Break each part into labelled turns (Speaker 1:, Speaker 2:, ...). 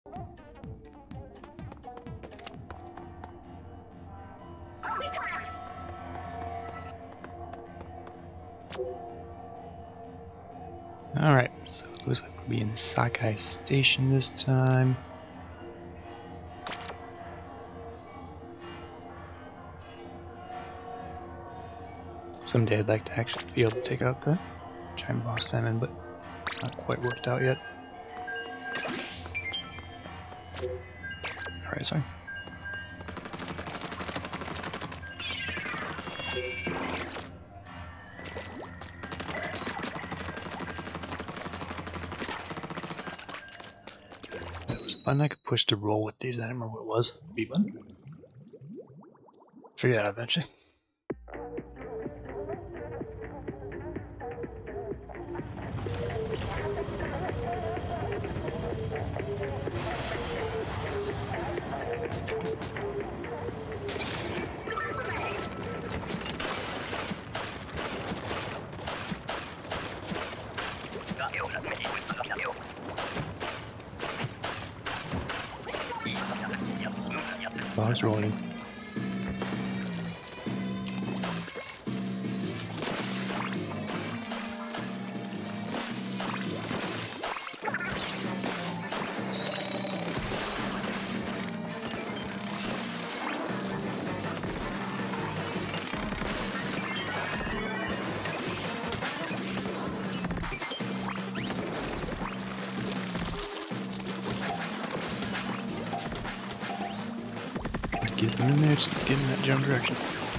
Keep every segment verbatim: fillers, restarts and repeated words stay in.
Speaker 1: Alright, so it looks like we'll be in Sockeye Station this time. Someday I'd like to actually be able to take out the giant boss Salmon, but it's not quite worked out yet. Alright, sorry. There was a button I could push to roll with these. I don't remember what it was. The B button? Figure it out eventually. Bog's rolling. Get them in there, just get in that general direction.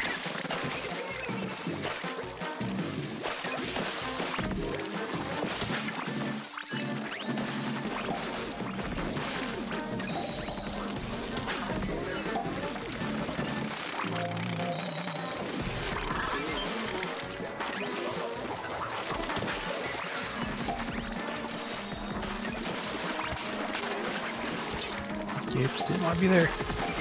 Speaker 1: Yep, still might be there.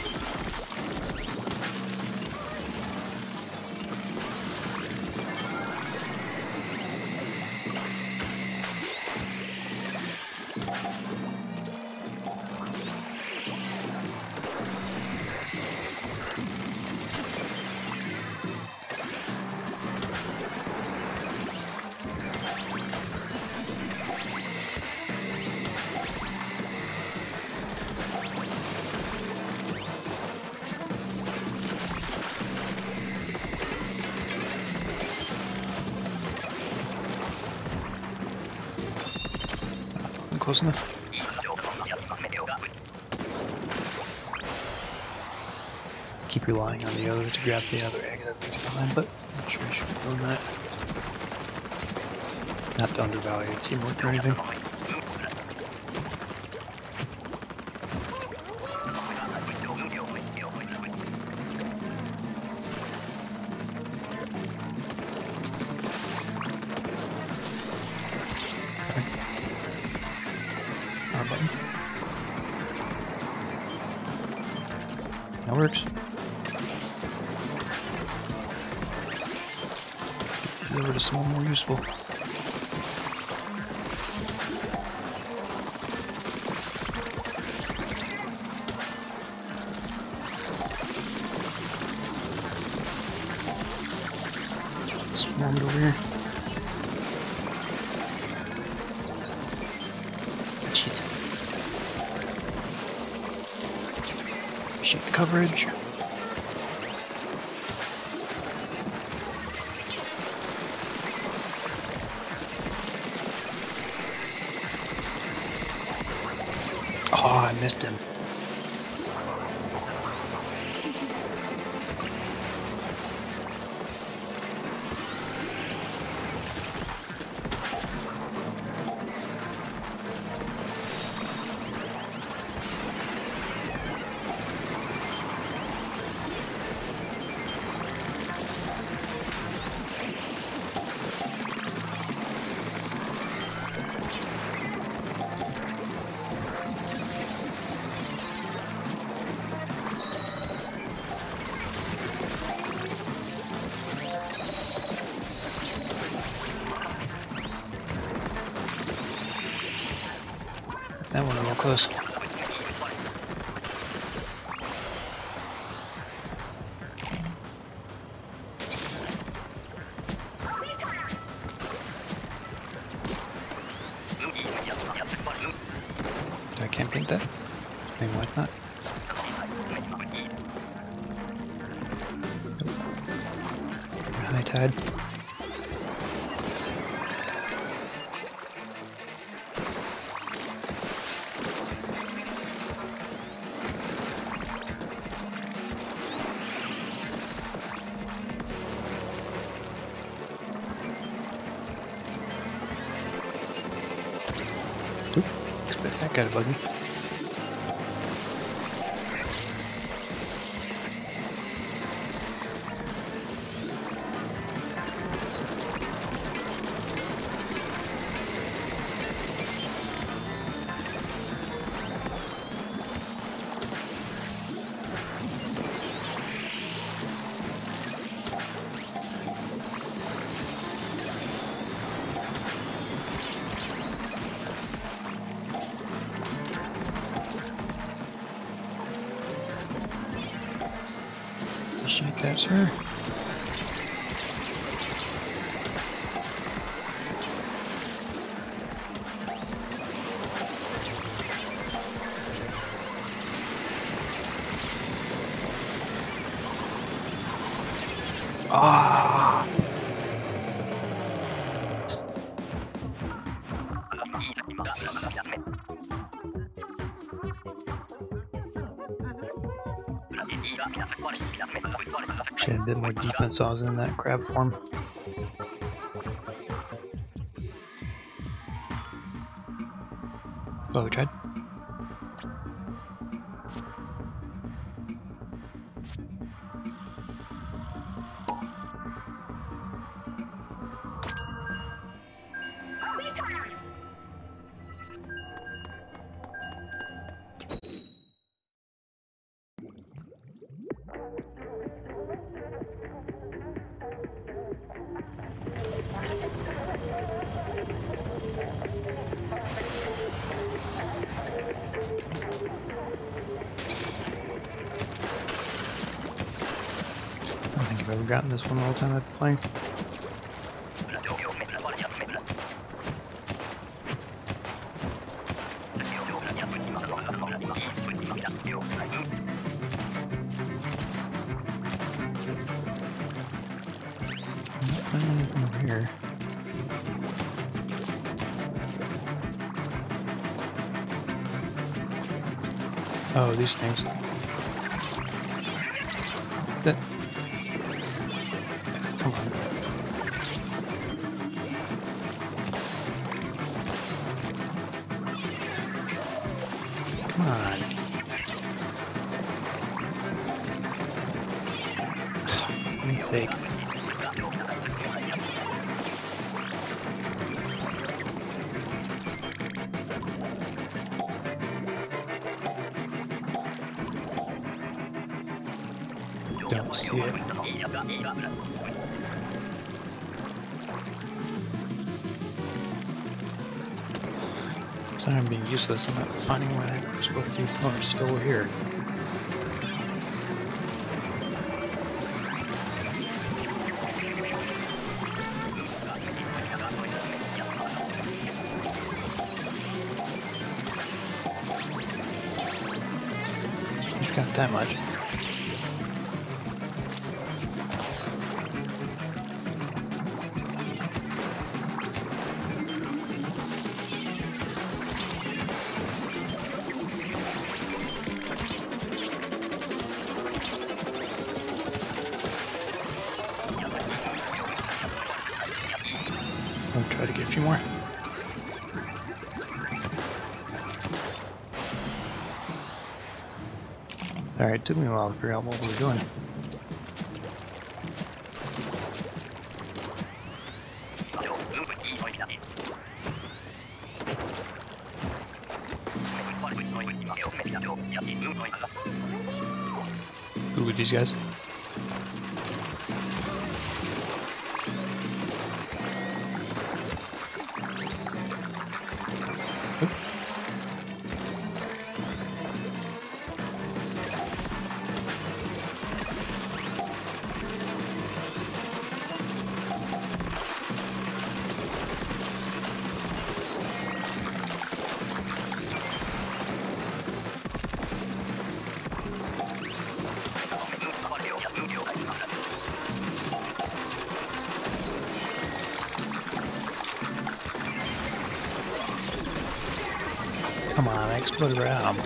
Speaker 1: Close enough. Keep relying on the other to grab the other egg that's behind, but I'm not sure I should have done that. Not to undervalue teamwork or anything. Button. That works. Get these over to someone more useful. Swarmed over here. Shift coverage. Oh, I missed him. That one real close. can't paint that. I mean, why not? High tide. Oop, expect that guy to bug me. Appreciate that, sir. Ah. Should have did more defense while I was in that crab form. Oh, we tried. I don't think I've ever gotten this one all the time I've been playing. I'm not finding anything over here. Oh, these things. That. Come on. Come on. For goodness sake. Don't see it. Sorry, I'm being useless. I'm not finding where I'm supposed to be. Oh, it's still over here. You've got that much. I'll try to get a few more. Alright, it took me a while to figure out what we were doing. Who are these guys? I exploded right out.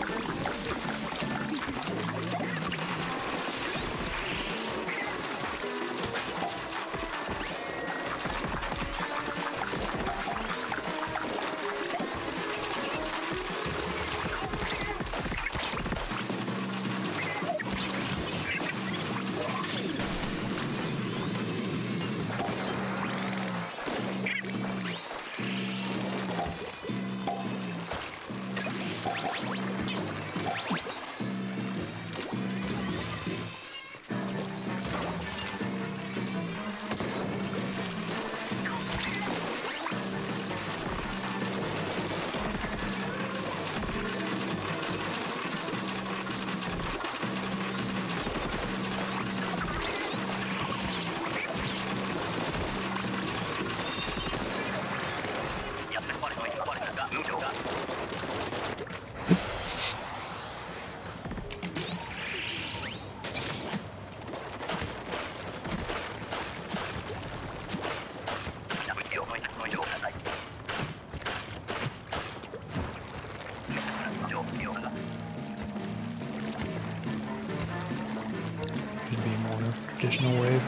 Speaker 1: Could be more of a traditional wave.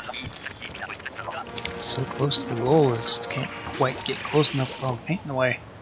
Speaker 1: So close to the goal, I just can't quite get close enough without paint in the way.